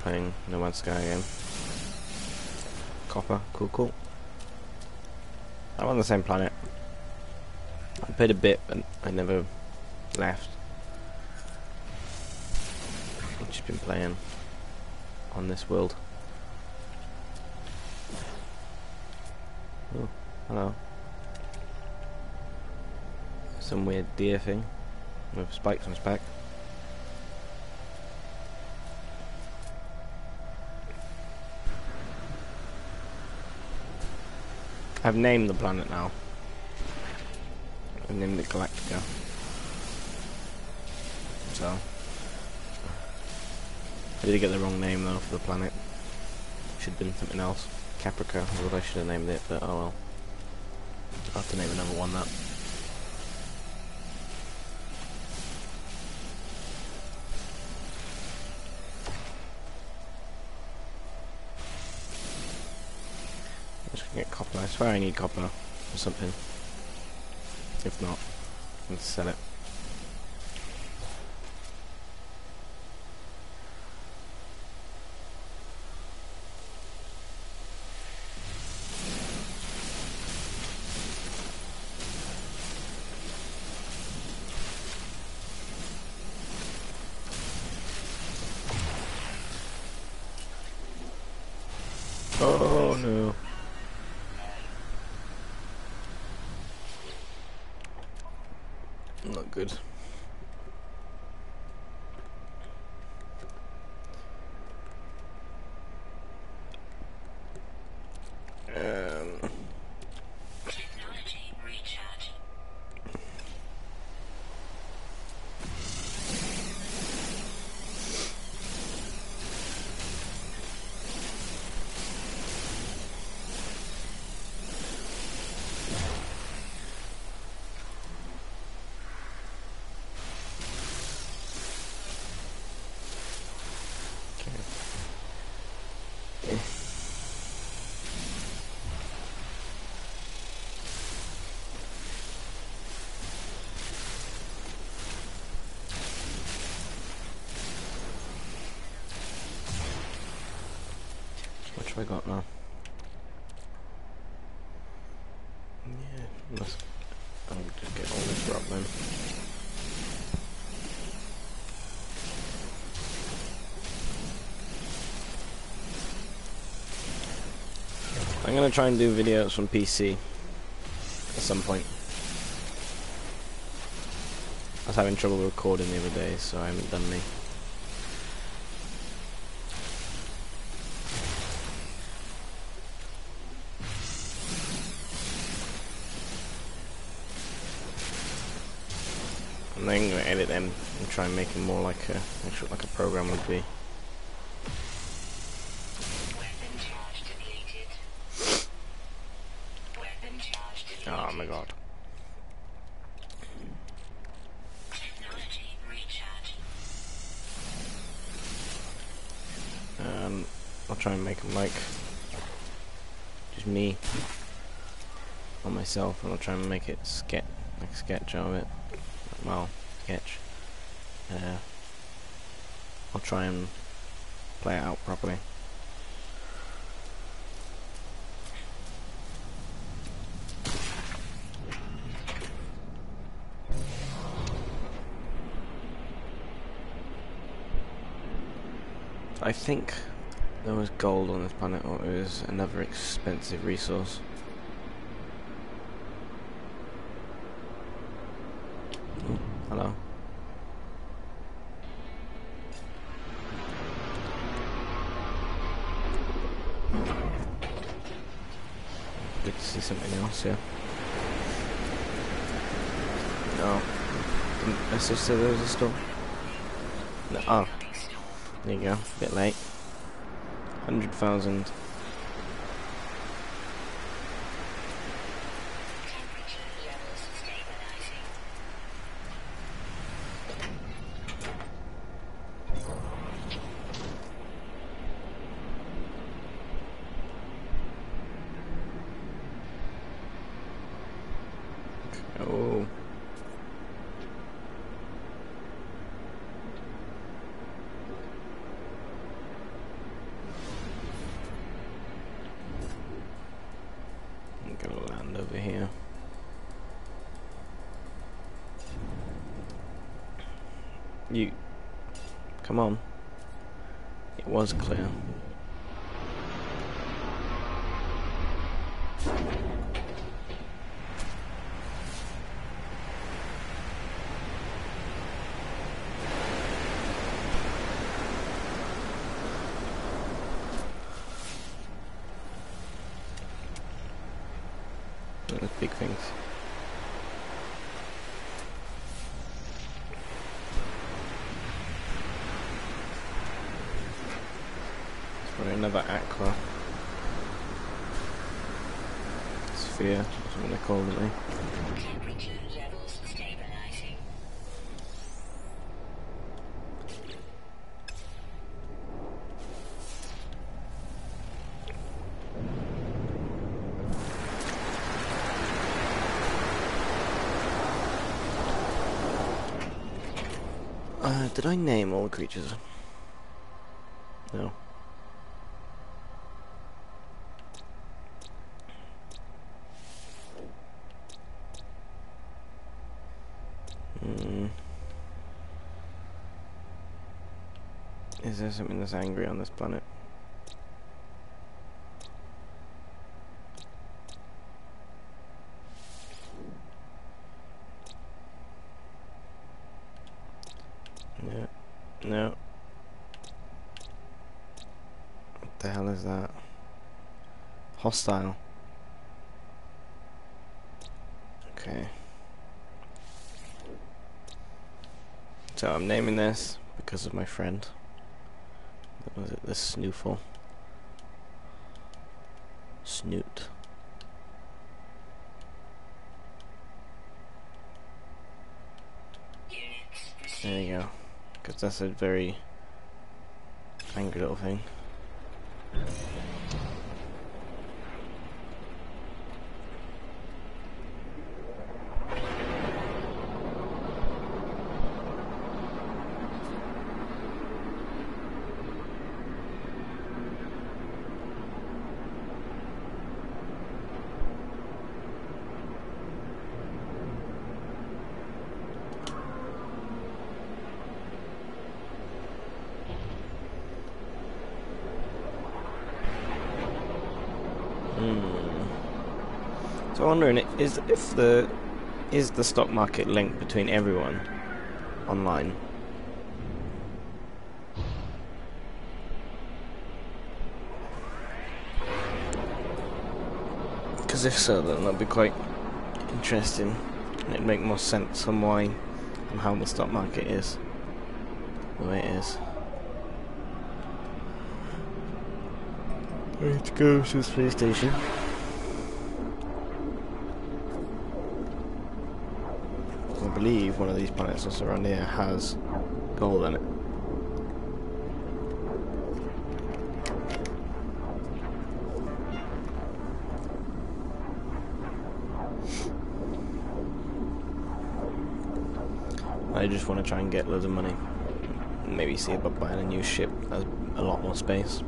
playing No Man's Sky again. Copper, cool. I'm on the same planet. I played a bit, but I never left. I've just been playing on this world. Oh, hello. Some weird deer thing with spikes on its back. I've named the planet now. I've named it Galactica. So I did get the wrong name though for the planet. Should have been something else. Caprica is what I should have named it, but oh well. I'll have to name another one that. I'm just gonna get copper. I swear I need copper or something. If not, let's sell it. Oh no. Not good. Technology recharge. What have I got now? Yeah, let's I'll just get all this rock then. I'm gonna try and do videos from PC at some point. I was having trouble recording the other day, so I haven't done any. I'm then going to edit them and try and make them more like a program would be. Weapon charge depleted. Weapon charge depleted. Oh my god. Technology recharge. I'll try and make them like just me on myself, and I'll try and make it sketch of it. Well, sketch. I'll try and play it out properly. I think there was gold on this planet, or it was another expensive resource. Ooh, hello. Good to see something else here. No. Didn't message say there was a store. No. Oh. There you go. A bit late. 100,000. Temperature levels stabilizing. Oh. Come on. It was clear. Those big things. It's probably another aqua sphere, that's what they called it. Temperature levels stabilizing. Did I name all the creatures? No. Is there something that's angry on this planet? No. No. What the hell is that? Hostile. Okay. So I'm naming this because of my friend. What was it? The Snoofle. Snoot. Units There you go. Because that's a very angry little thing. So I'm wondering, is the stock market linked between everyone online? Because if so, then that'd be quite interesting, and it'd make more sense on why and how the stock market is the way it is. I need to go to the space station. I believe one of these planets also around here has gold in it. I just want to try and get loads of money. Maybe see about buying a new ship that has a lot more space.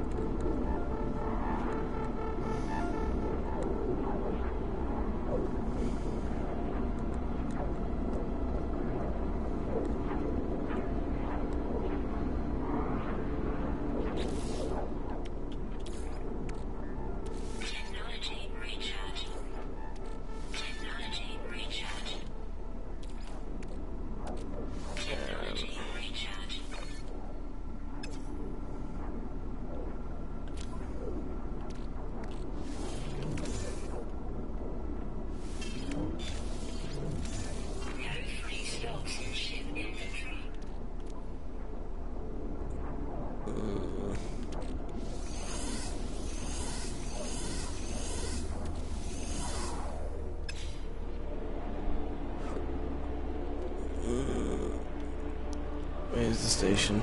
technology recharge. Technology recharge. Technology recharge. No free stocks in ship inventory. Where's the station?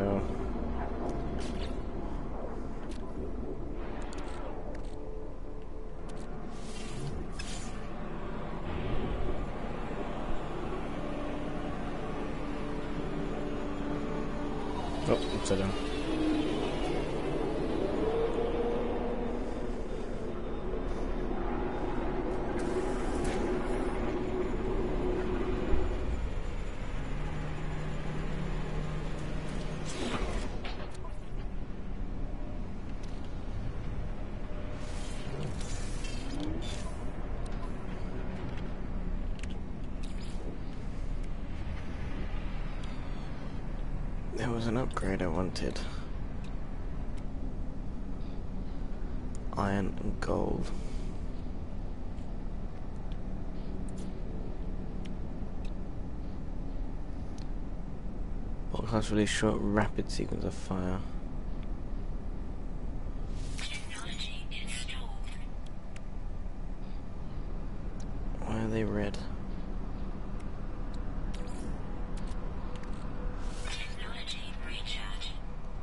go. Oh, upside down. There was an upgrade I wanted. Iron and gold. What has really short rapid sequence of fire? Technology installed. Why are they red? Technology recharge.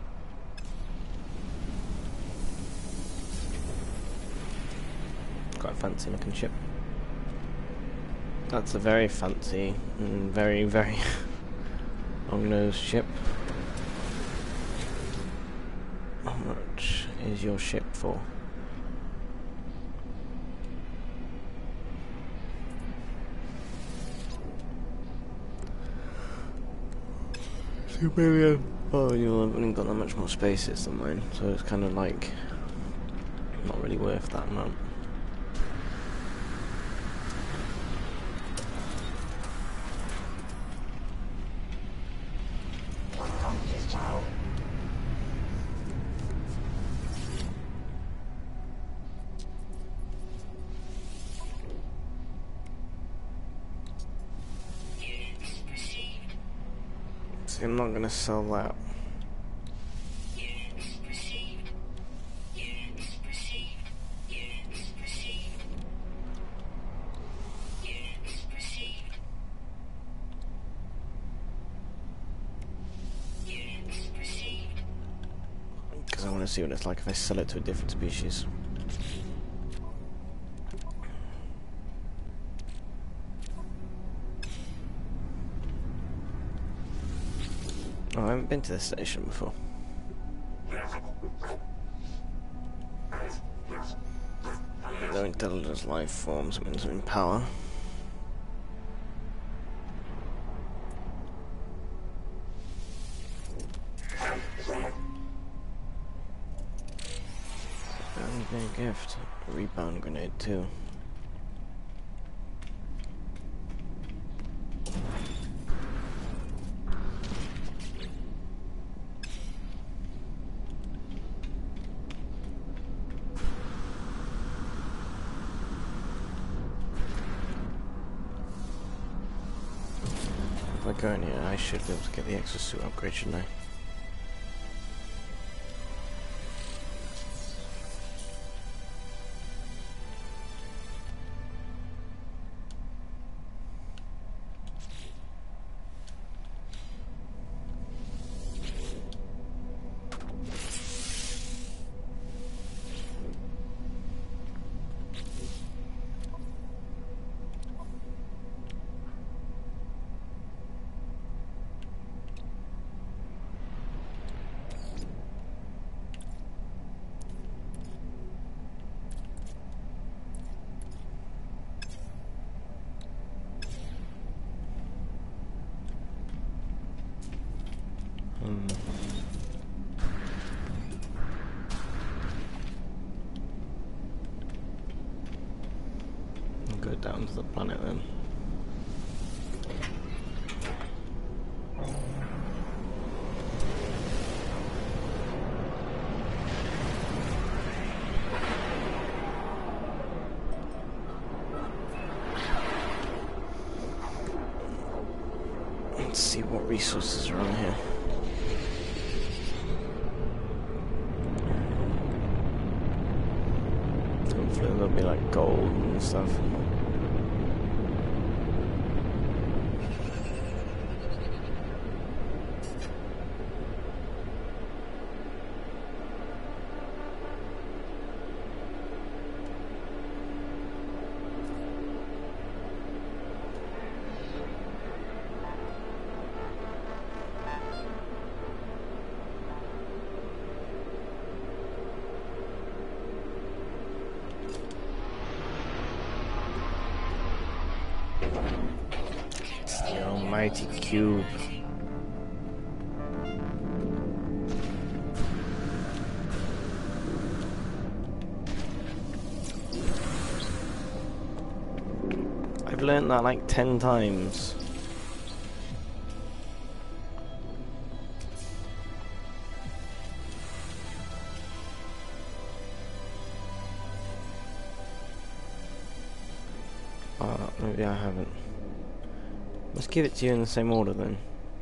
Quite a fancy looking ship. That's a very fancy and very, very long-nosed ship. How much is your ship for? $2 million. Oh, you haven't got that much more spaces than mine, so it's kind of like not really worth that amount. Units received. See, I'm not gonna sell that. Units received. Units received. Units received. Units received. Units received. Because I want to see what it's like if I sell it to a different species. Oh, I haven't been to this station before. No intelligence life forms means in power. Very big gift. A rebound grenade too. If I go in here, I should be able to get the exosuit upgrade, shouldn't I? I'll go down to the planet then. Let's see what resources are on here. Hopefully there'll be like gold and stuff. mighty cube. I've learned that like 10 times. Maybe I haven't. Let's give it to you in the same order then.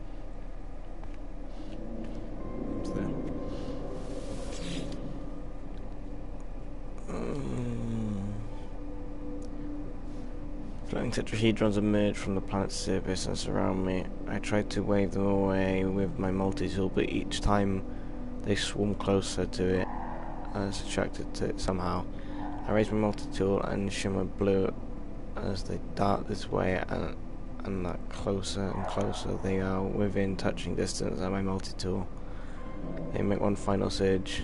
Floating tetrahedrons emerge from the planet's surface and surround me. I tried to wave them away with my multi-tool, but each time they swarm closer to it, I was attracted to it somehow. I raise my multi-tool and shimmer blue as they dart this way, and that closer and closer they are within touching distance of my multi-tool. They make one final surge.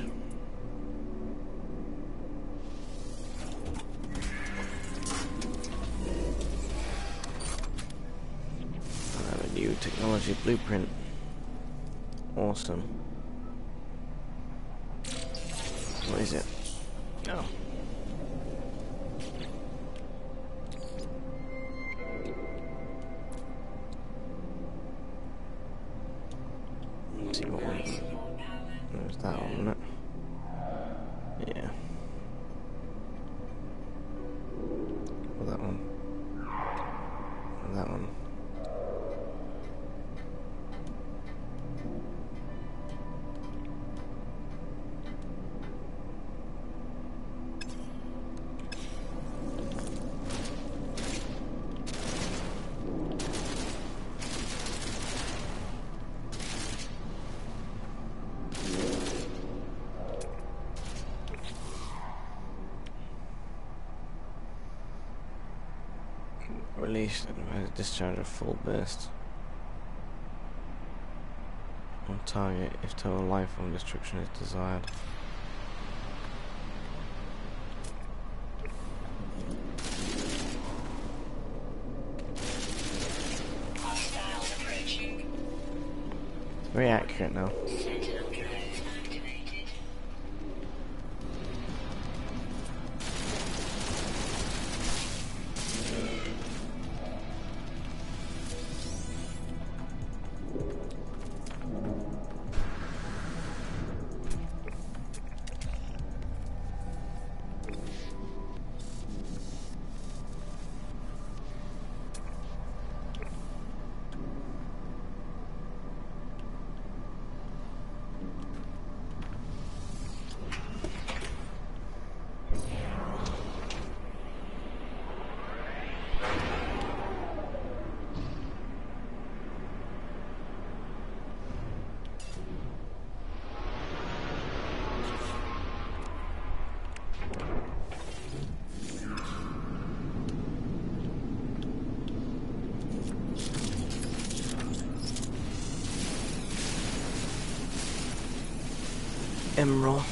I have a new technology blueprint. Awesome. What is it? Oh. See what one. There's that one, isn't it? Yeah. Or that one. Or that one. Release and discharge a full burst on target if total life form destruction is desired. Hostiles approaching. Very accurate now. Sentinel drones activated. Emerald.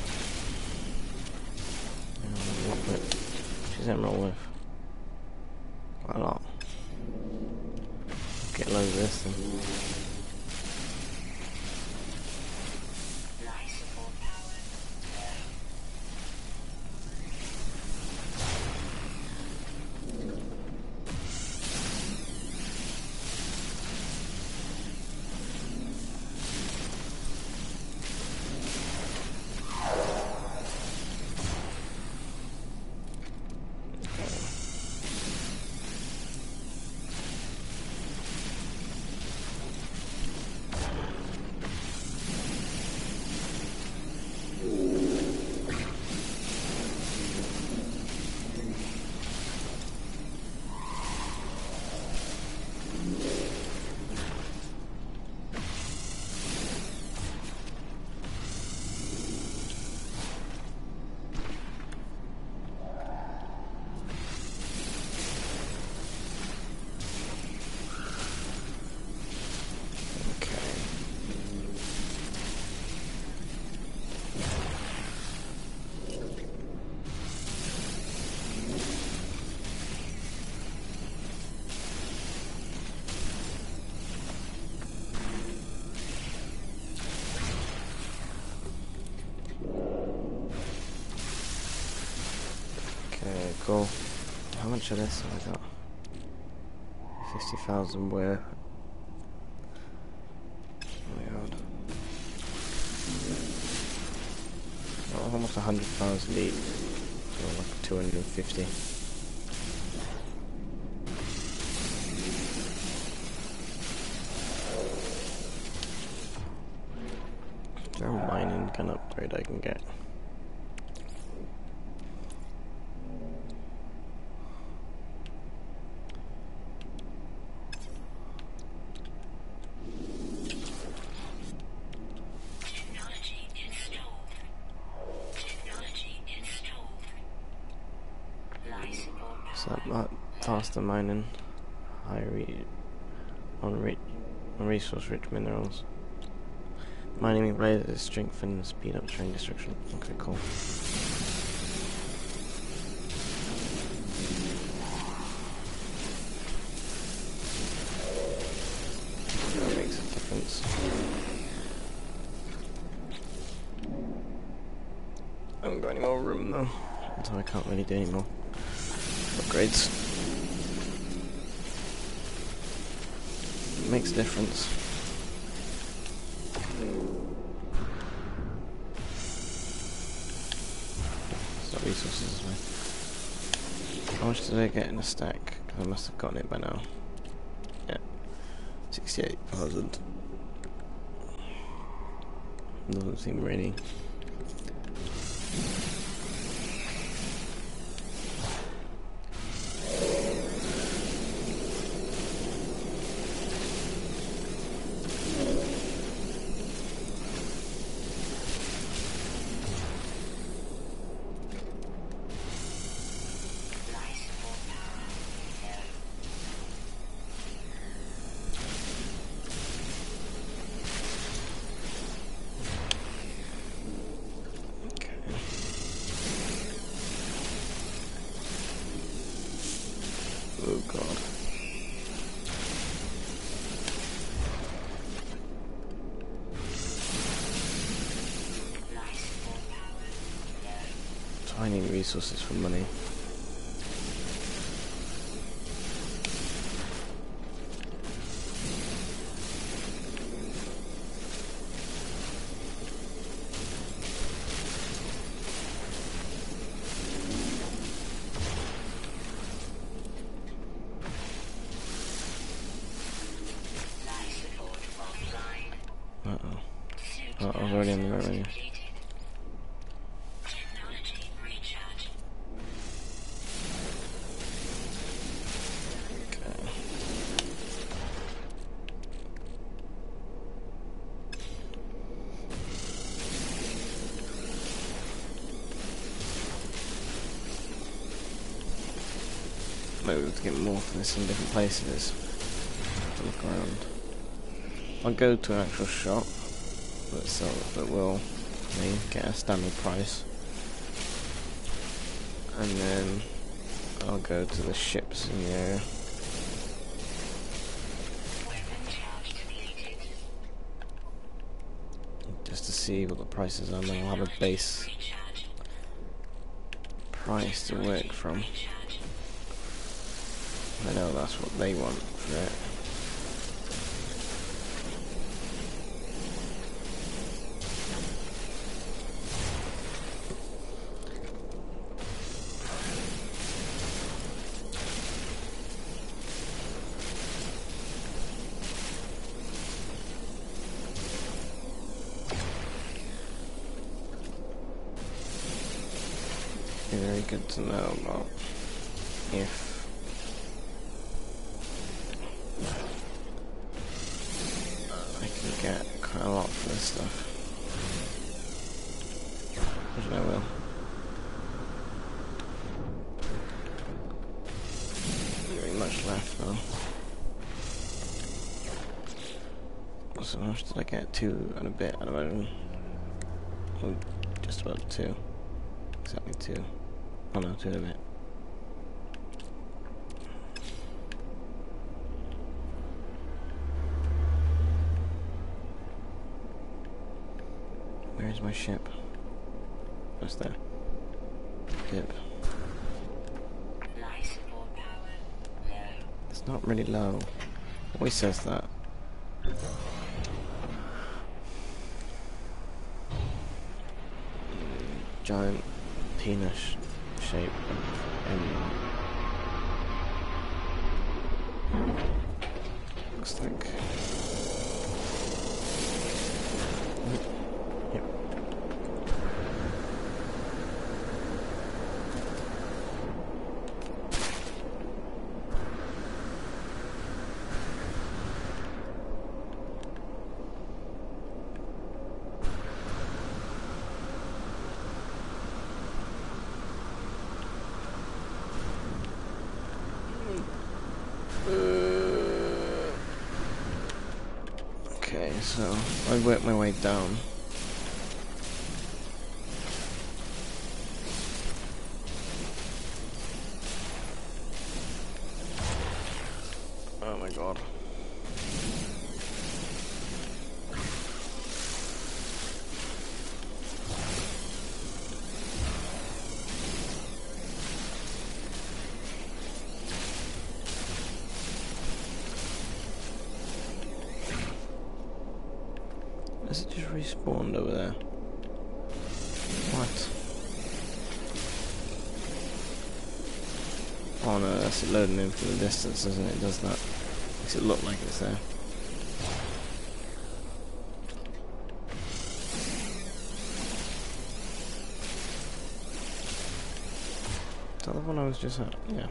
She's emerald with quite a lot. Get loads of this then. Life support power. cool. How much of this have I got? 50,000 worth. Oh my god. Oh, almost 100,000 each. So like 250. Is there a mining kind of upgrade I can get? Technology installed. Technology installed. License So that faster mining, on resource rich minerals. Mining lasers strengthen speed up train destruction. Okay, cool. That makes a difference. I haven't got any more room though, so I can't really do any more upgrades. It makes a difference. Stop resources as well. How much did I get in a stack? 'Cause I must have gotten it by now. Yeah, 68,000. Doesn't seem really. Oh god. So I need resources for money. Uh-oh. Oh, I was already on the right menu. Technology recharge. Okay. Maybe we'll have to get more for this in different places. To look around. I'll go to an actual shop that will get a standard price, and then I'll go to the ships in the area. Weapon charge depleted. Just to see what the prices are, and then I'll have a base Recharge. price to work from. Recharge. I know that's what they want for it. Be very good to know about if I can get quite a lot for this stuff. Which I will. Not very much left though. So how much did I get? 2 and a bit, I imagine. Oh, just about 2. Exactly 2. Oh no, 2 and a bit. Where's my ship? What's there? Ship. Not really low. Always says that. Giant penis shape. Looks like. Yep. Okay, so I work my way down. Oh my god. Has it just respawned over there? What? Oh no, that's it loading in from the distance, doesn't it? It does that. Makes it look like it's there. Is that the one I was just at? Yeah.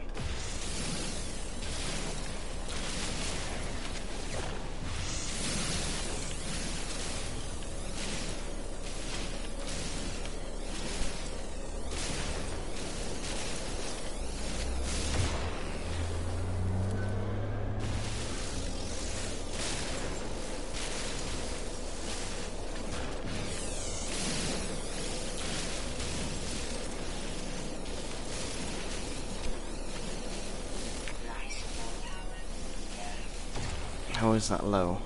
How is that low?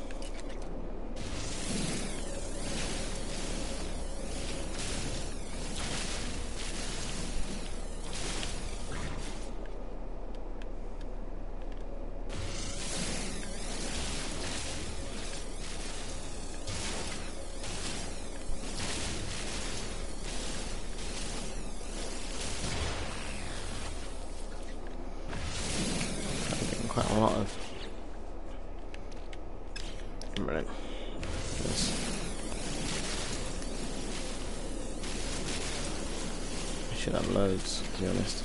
I'm getting quite a lot of. Right. Yes. I should have loads, to be honest.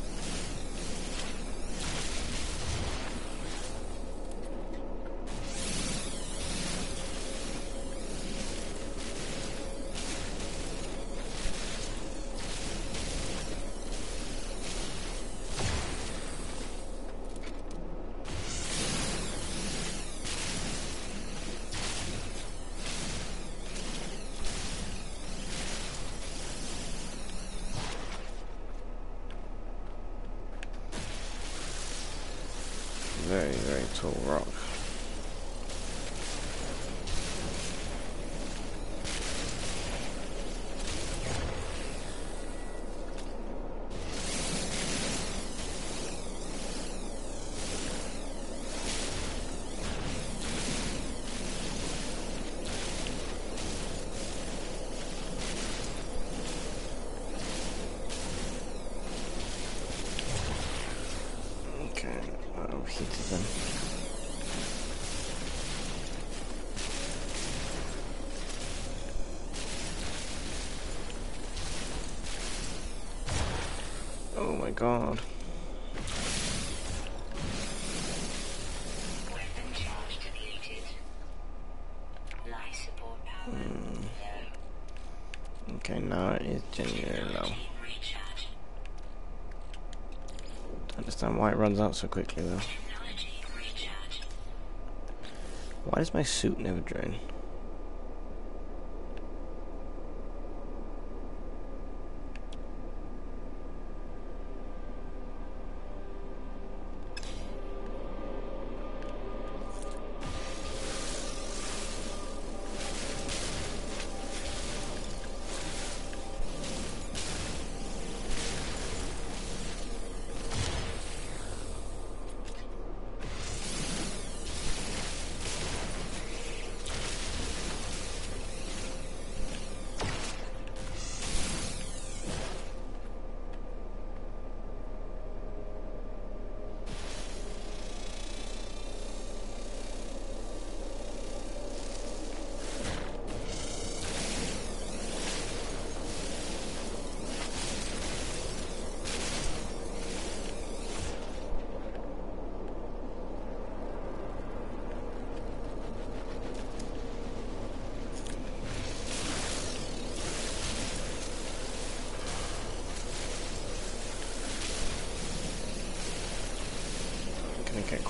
Very, very tall rock. Okay, I'll hit it then. Oh my god. Weapon charge depleted. Life support power low. Okay, now it is genuinely low. Recharge. Don't understand why it runs out so quickly though. Technology recharge. Why does my suit never drain?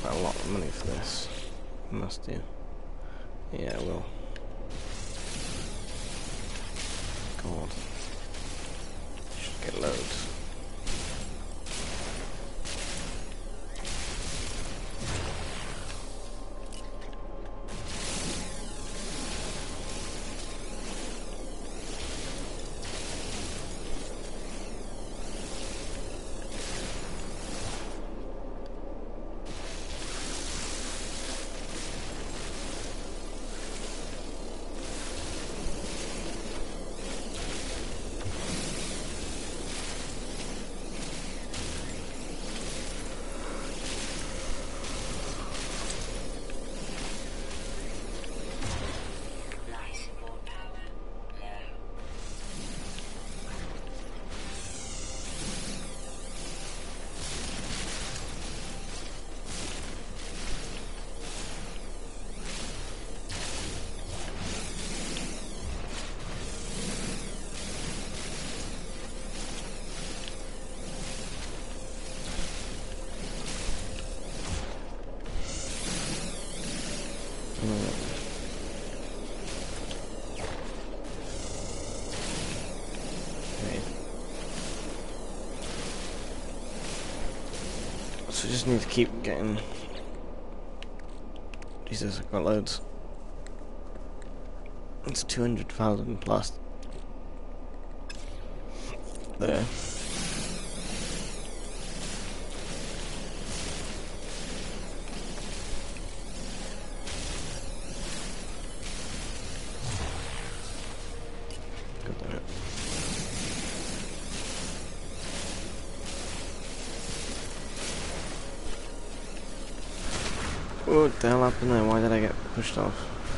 quite a lot of money for this. Must do. Yeah, I will. God. Should get loads. Life support power low. Okay. So just need to keep getting... Jesus, I've got loads. It's 200,000 plus. There. Good there. What the hell happened there? Why did I get pushed off?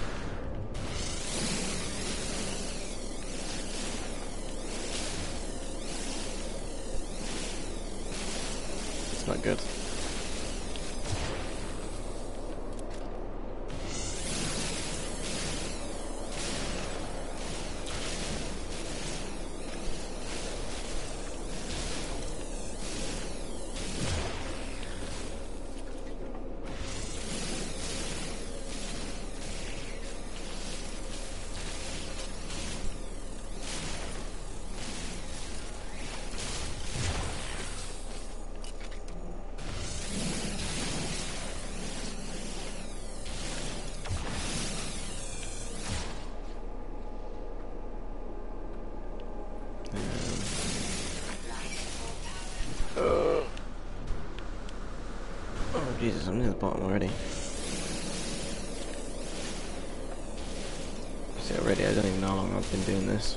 It's not good. Oh Jesus, I'm near the bottom already. See already, I don't even know how long I've been doing this.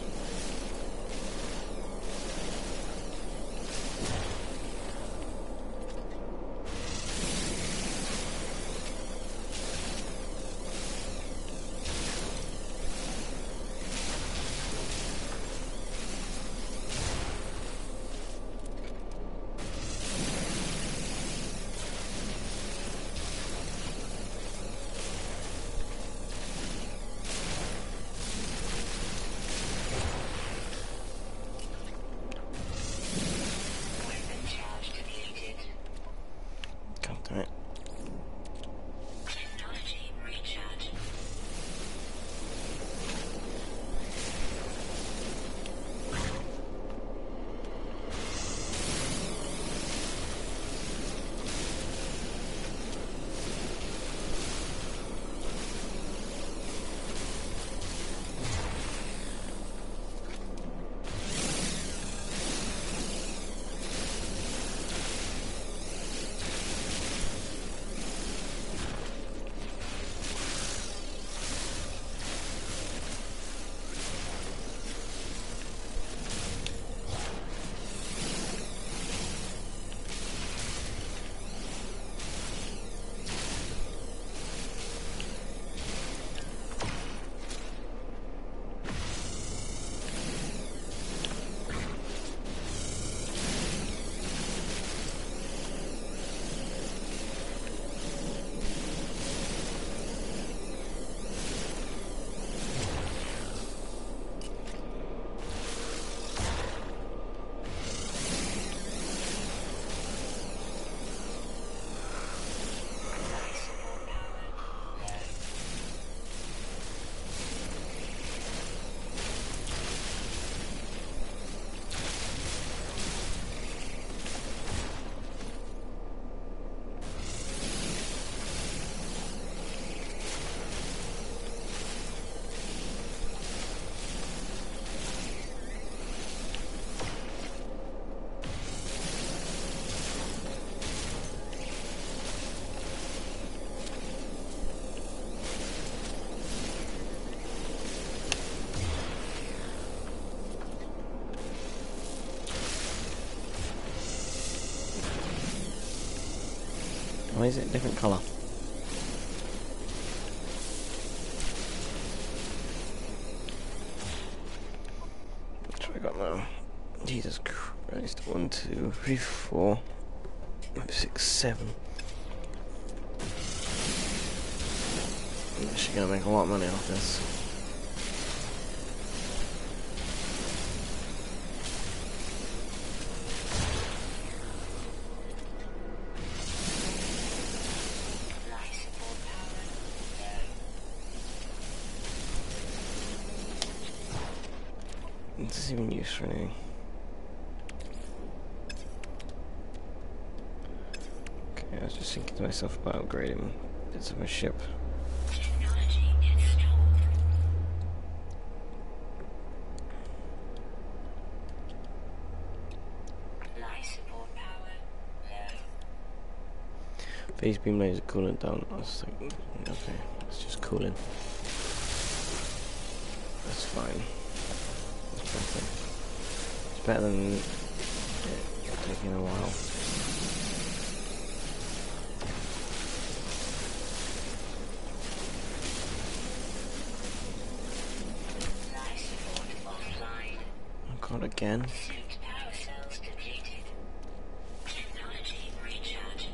Why is it a different colour? What have I got now? Jesus Christ. 1, 2, 3, 4, 5, 6, 7. I'm actually going to make a lot of money off this. Is this even used for anything? Okay, I was just thinking to myself about upgrading bits of my ship. Technology installed. Life support power low. Phase beam laser coolant down. I was thinking, okay, it's just cooling. That's fine. That's perfect. It's better than it taking a while. Life support offline. Oh god, again. Suit power cells depleted. Technology recharge.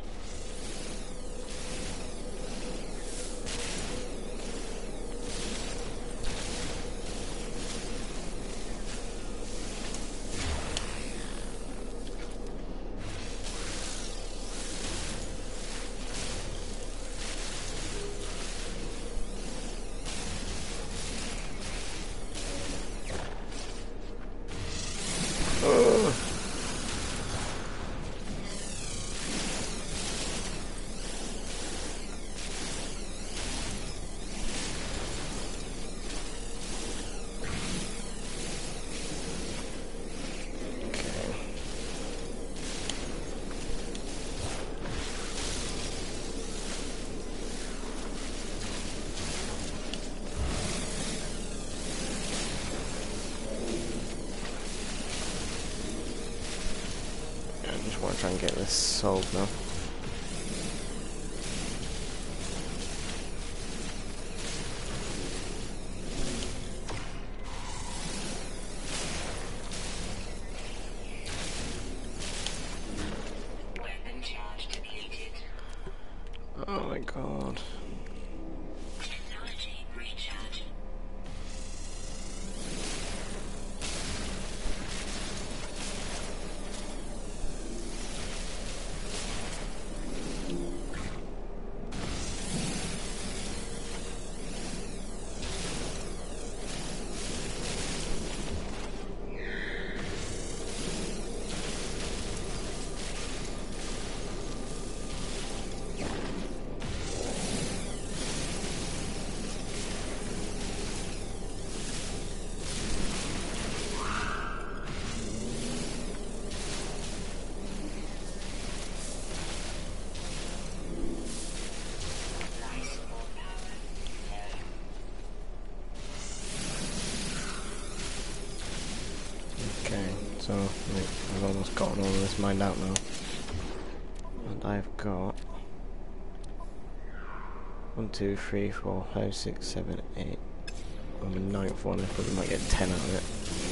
Ugh. Okay. I just want to try and get this solved now. Weapon charge depleted. Oh my god. Technology recharge. Life support power low. Okay, so I've almost gotten all of this mined out now. And I've got 1, 2, 3, 4, 5, 6, 7, 8. On the 9th one, I probably might get 10 out of it.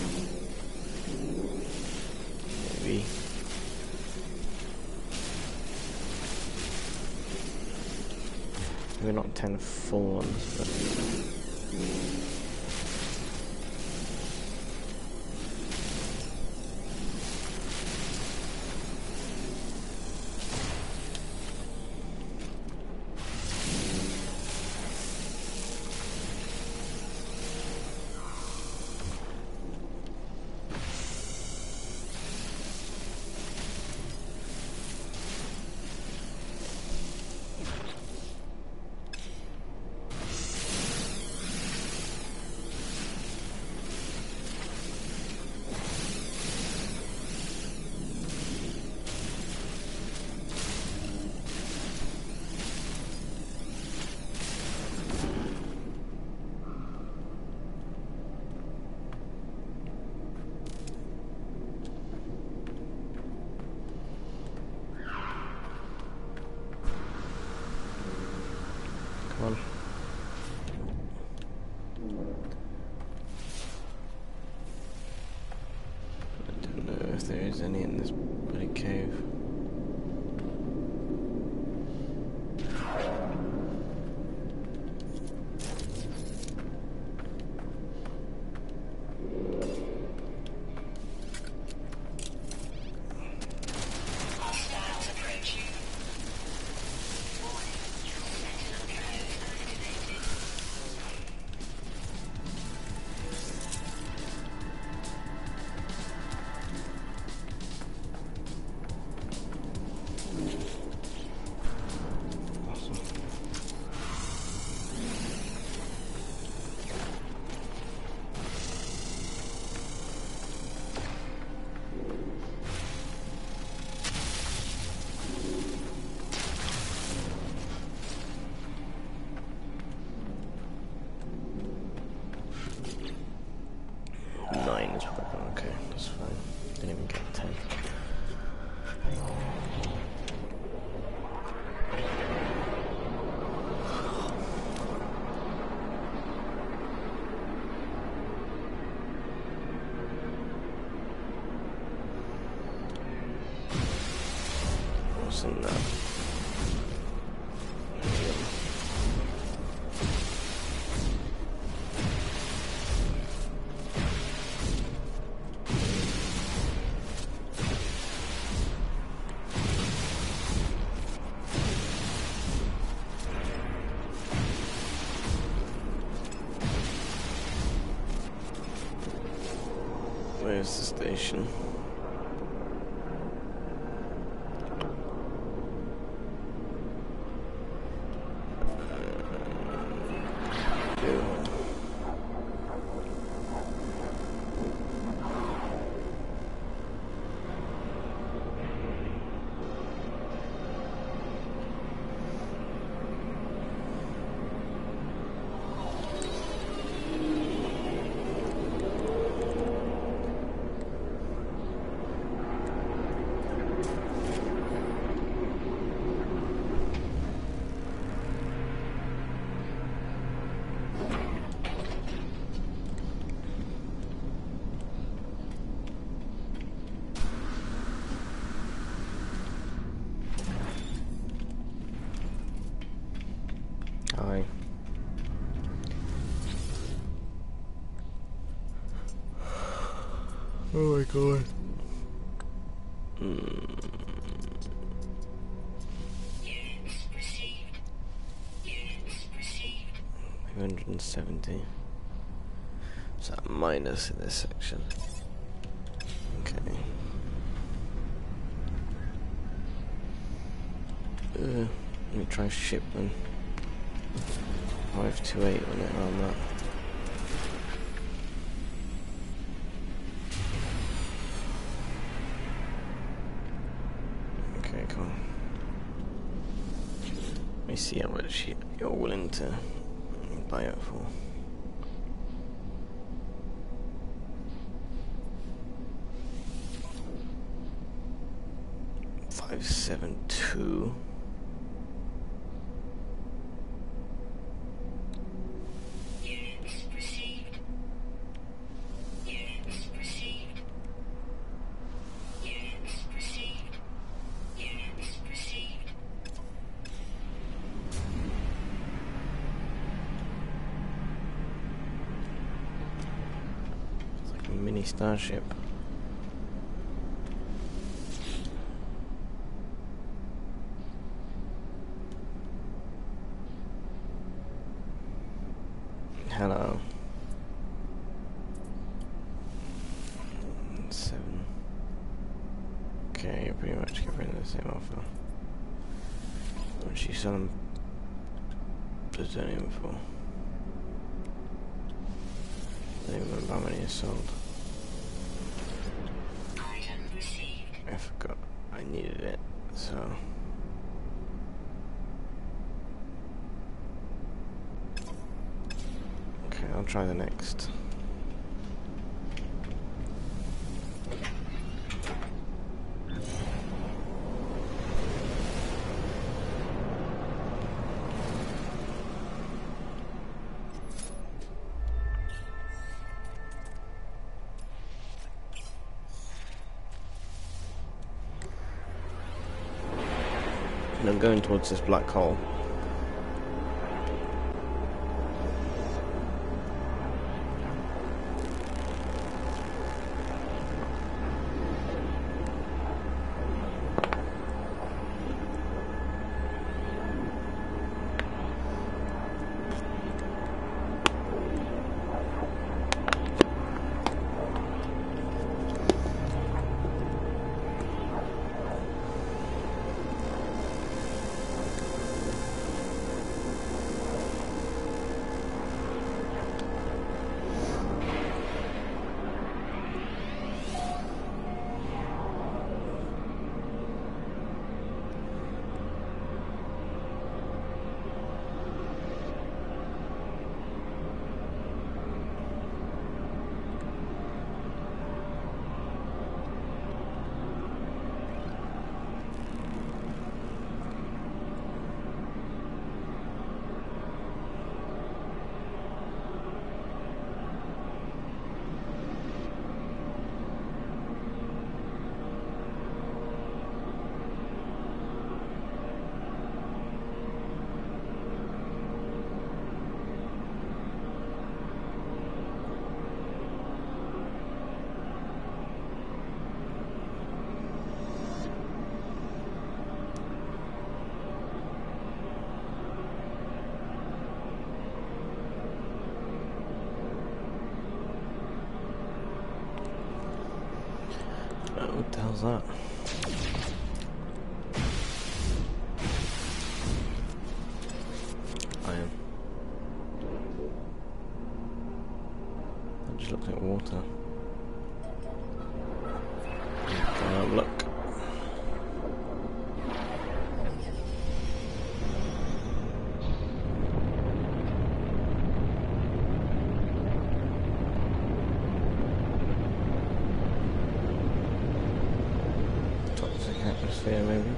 Maybe. Maybe not 10 full ones, but there's any in this bloody cave. Hostiles approaching. Warning, sentinel code activated. Awesome. Nine is broken, okay, that's fine. Didn't even get 10. What's in that? Where's the station? Hi. Oh my god. Units received. Units received. 170. So minus in this section. Okay. Let me try shipment. 528 on it around that. Okay, come on. Let me see how much you're willing to buy it for. $572. Units received. Units received. Units received. Units received. It's like a mini starship. Hello. 7. Okay, you're pretty much giving the same offer. What she selling plutonium for? I don't even remember how many is sold. Item received. I forgot I needed it, so. Okay, I'll try the next. And I'm going towards this black hole. What the hell's that? Iron. That just looks like water. Look. Atmosphere, maybe.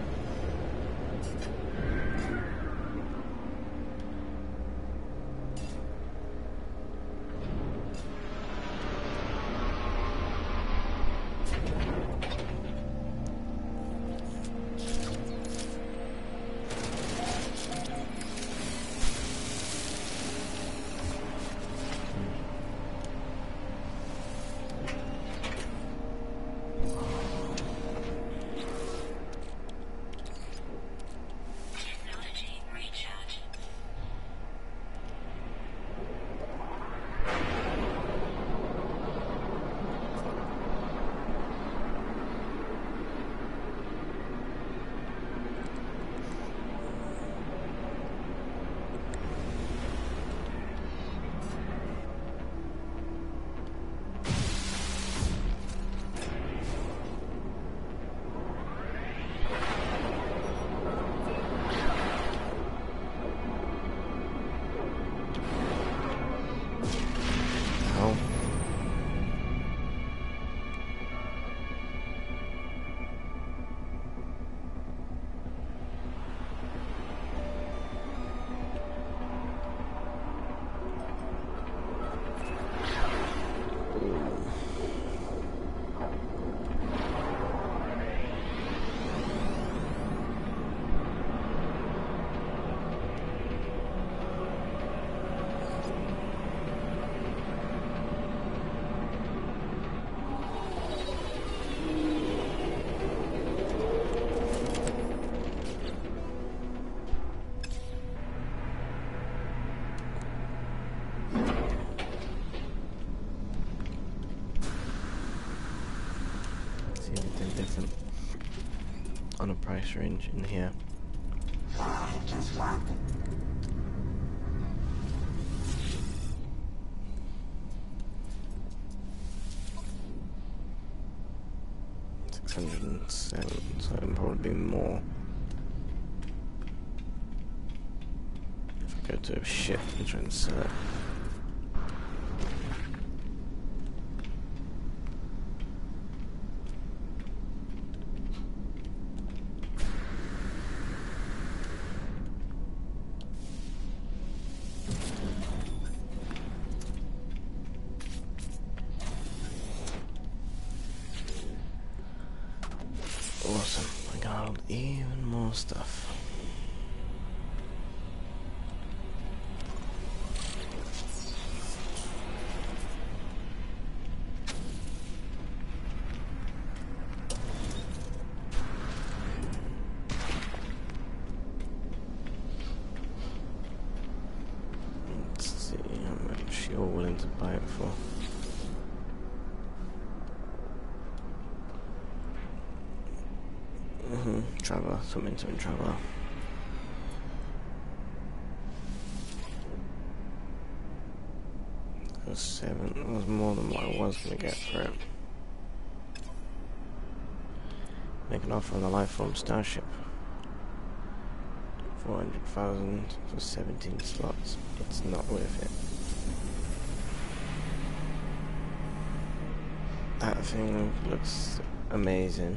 Different on a price range in here. $607, so it'll probably be more if I go to a ship and try and sell it. Awesome, I got even more stuff. Traveller, something Traveller. That was 7, that was more than what I was going to get for it. Make an offer on the Lifeform Starship. 400,000 for 17 slots. It's not worth it. That thing looks amazing.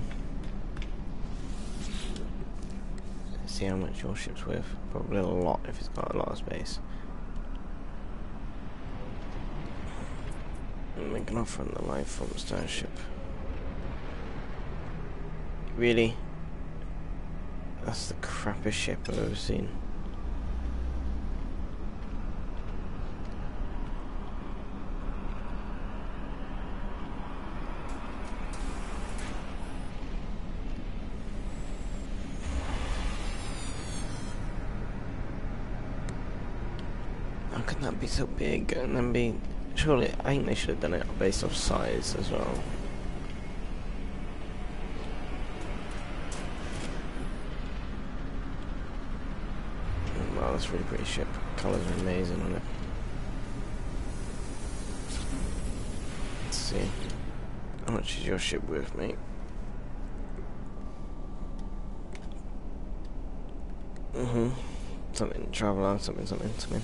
Let's see how much your ship's worth. Probably a lot if it's got a lot of space. Make an offer on the Lifeform Starship. Really? That's the crappiest ship I've ever seen. How can that be so big and then be... Surely, I think they should have done it based off size as well. Wow, that's a really pretty ship. Colours are amazing on it. Let's see. How much is your ship worth, mate? Something, Traveller, something.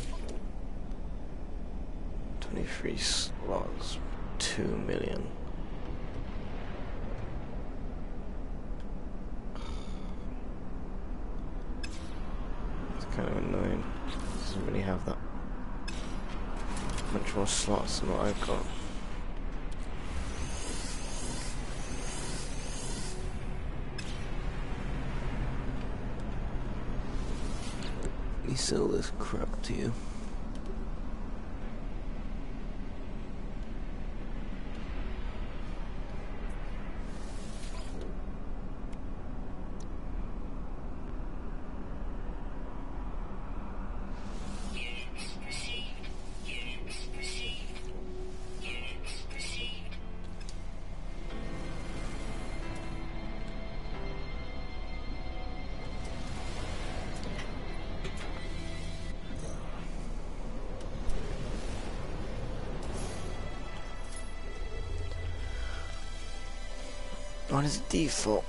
23 slots, 2 million. It's kind of annoying. It doesn't really have that much more slots than what I've got. Let me sell this crap to you. What is default?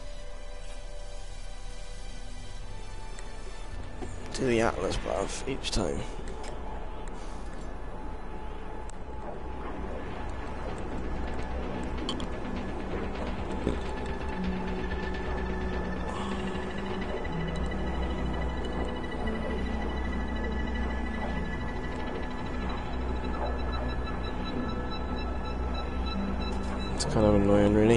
Do the Atlas path each time. It's kind of annoying, really.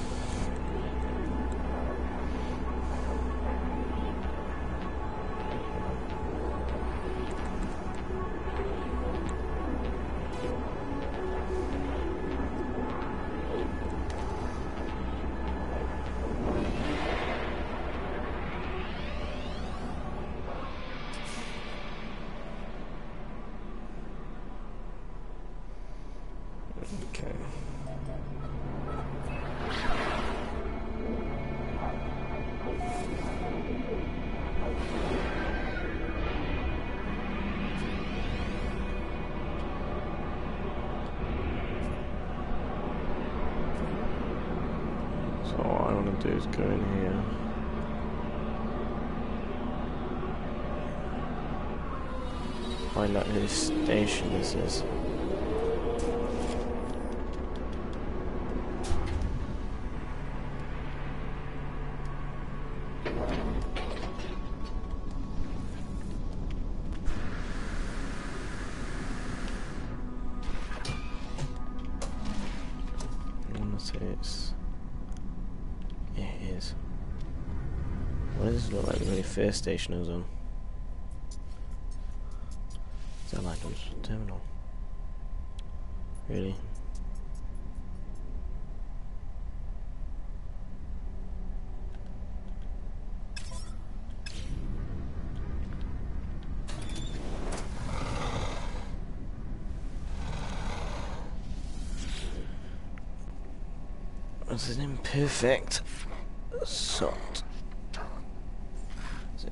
Okay. So what I want to do is go in here. Find out whose station this is. It is. What does this look like? The very first station I was on. Is that like a terminal? Really? It's an imperfect sort.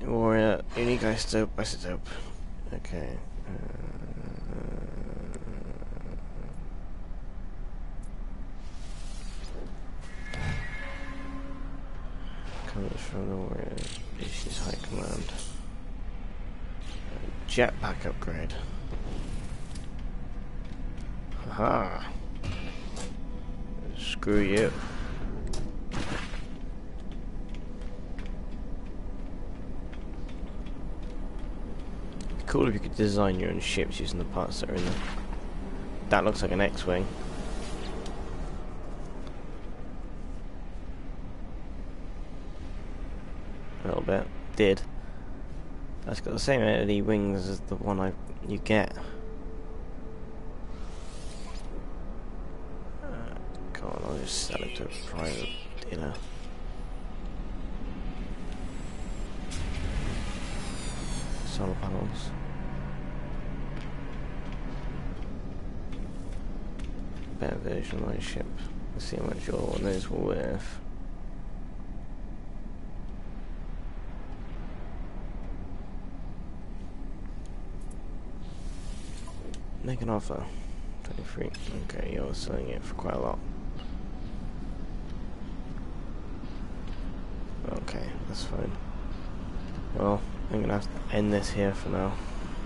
Warrior, unique isotope, isotope. Okay. Comes from the Warrior Species High Command. Jetpack upgrade. Haha. Screw you. Cool if you could design your own ships using the parts that are in there. That looks like an X-Wing. A little bit. Did. That's got the same amount of wings as the one you get. Come on, I'll just sell it to a private dealer. Solar panels. Better version of my ship. Let's see how much your one is worth. Make an offer. 23. Okay, you're selling it for quite a lot. Okay, that's fine. Well, I'm gonna have to end this here for now.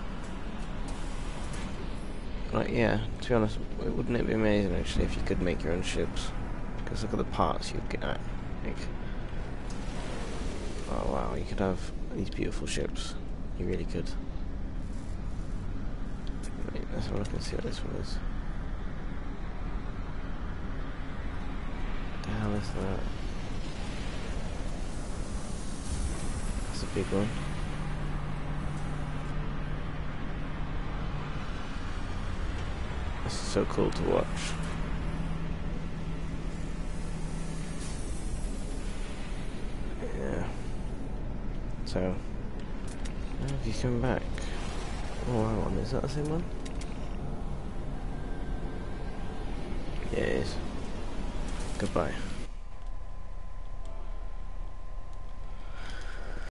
Like, yeah, to be honest, wouldn't it be amazing actually if you could make your own ships? Because look at the parts you'd get. Like, oh wow, you could have these beautiful ships. You really could. Wait, let's have a look and see what this one is. What the hell is that? That's a big one. This is so cool to watch. Yeah. So, now if you come back. Oh, hang on, is that the same one? Yeah, it is. Goodbye.